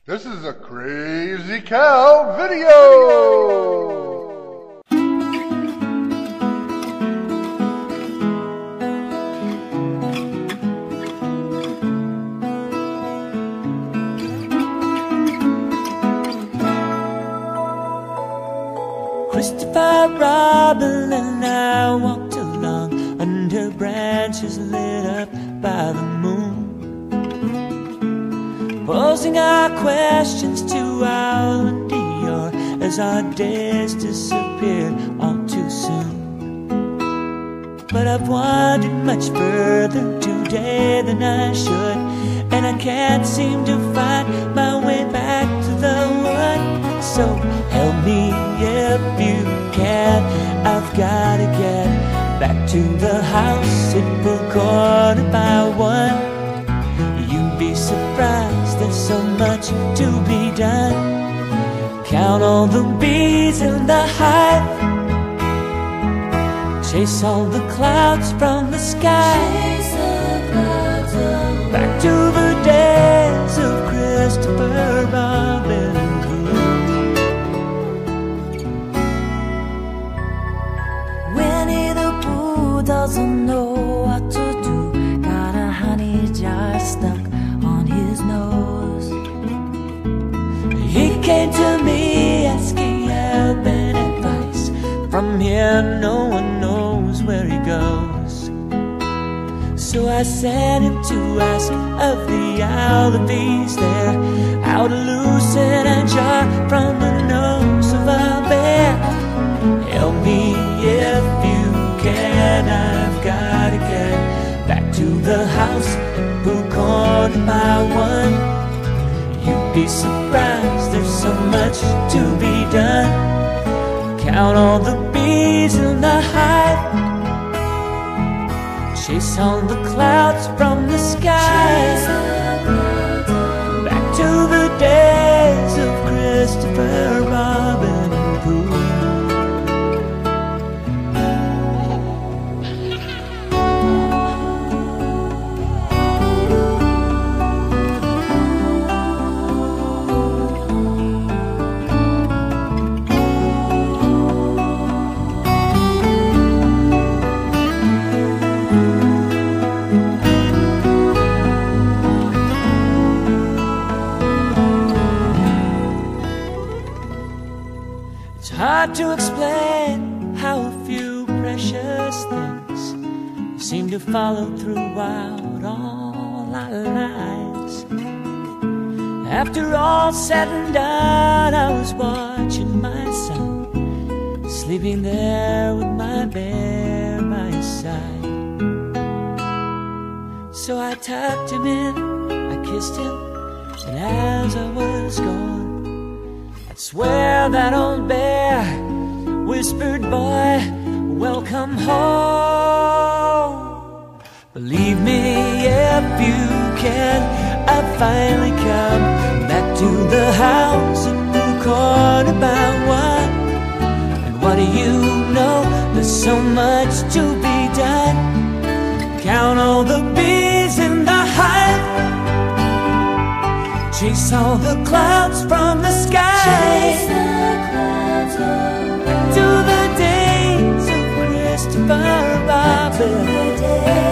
This is a crazy cow video! Christopher Robin and I walked along under branches lit up by the moon, posing our questions to Owl and Dior as our days disappeared all too soon. But I've wandered much further today than I should, and I can't seem to find my way back to the wood. So help me if you can, I've gotta get back to the house at Pooh quarter by one. You'd be surprised, there's so much to be done. Count all the bees in the hive, chase all the clouds from the sky, back to the days of Christopher Robin and Pooh. Winnie the Pooh doesn't know what to do, got a honey jar stuck on his nose. He came to me asking help and advice. From here no one knows where he goes. So I sent him to ask of the owl if he's there, how to loosen a jar from the nose of a bear. Help me if you can, I've gotta get back to the house at Pooh quarter by one. You'd be surprised, there's so much to be done. Count all the bees in the hive, chase all the clouds from the sky, back to the days of Christopher Robin and Pooh. It's hard to explain how a few precious things seem to follow throughout all our lives. After all said and done, I was watching my son, sleeping there with my bear by his side. So I tucked him in, I kissed him, and as I was gone, I swear that old bear whispered, "Boy, welcome home." Believe me if you can, I've finally come back to the house at Pooh quarter by one. And what do you know, there's so much to be done. Count all the bees in the hive, chase all the clouds from the sky, back to the days of Christopher Robin.